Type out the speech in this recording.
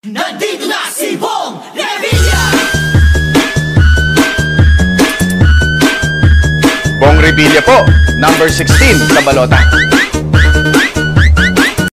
Nandito na si Bong Revilla! Bong Revilla po, number 16 sa balota.